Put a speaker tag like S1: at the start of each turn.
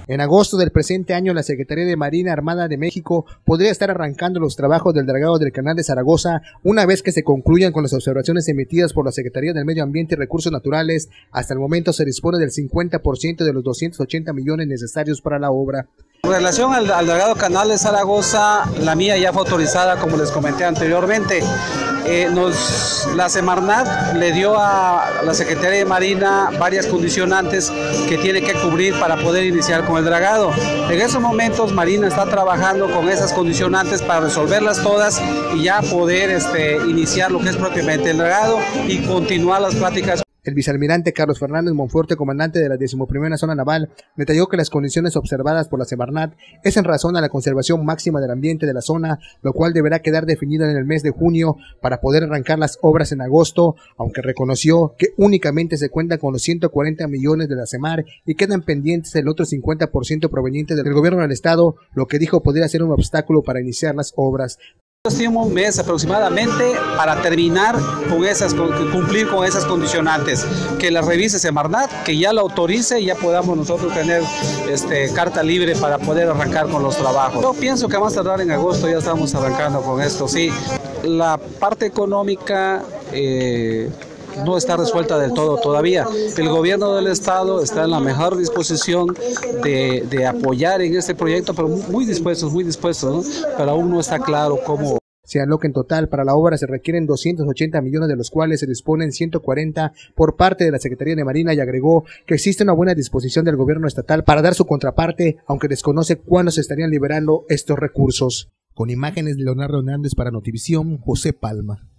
S1: En agosto del presente año, la Secretaría de Marina Armada de México podría estar arrancando los trabajos del dragado del Canal de Zaragoza una vez que se concluyan con las observaciones emitidas por la Secretaría del Medio Ambiente y Recursos Naturales. Hasta el momento se dispone del 50% de los 280 millones necesarios para la obra.
S2: En relación al dragado Canal de Zaragoza, la mía ya fue autorizada, como les comenté anteriormente. La Semarnat le dio a la Secretaría de Marina varias condicionantes que tiene que cubrir para poder iniciar con el dragado. En esos momentos Marina está trabajando con esas condicionantes para resolverlas todas y ya poder iniciar lo que es propiamente el dragado y continuar las pláticas.
S1: El vicealmirante Carlos Fernández Monforte, comandante de la 11ª Zona Naval, detalló que las condiciones observadas por la Semarnat es en razón a la conservación máxima del ambiente de la zona, lo cual deberá quedar definido en el mes de junio para poder arrancar las obras en agosto, aunque reconoció que únicamente se cuenta con los 140 millones de la Semar y quedan pendientes el otro 50% proveniente del gobierno del estado, lo que dijo podría ser un obstáculo para iniciar las obras.
S2: Tiene un mes aproximadamente para terminar con cumplir con esas condicionantes, que las revise Semarnat, que ya la autorice y ya podamos nosotros tener carta libre para poder arrancar con los trabajos. Yo pienso que más tardar en agosto ya estamos arrancando con esto, sí. La parte económica no está resuelta del todo todavía. El gobierno del estado está en la mejor disposición de apoyar en este proyecto, pero muy dispuestos, ¿no? Pero aún no está claro cómo.
S1: Señaló que en total para la obra se requieren 280 millones, de los cuales se disponen 140 por parte de la Secretaría de Marina, y agregó que existe una buena disposición del gobierno estatal para dar su contraparte, aunque desconoce cuándo se estarían liberando estos recursos. Con imágenes de Leonardo Hernández para Notivisión, José Palma.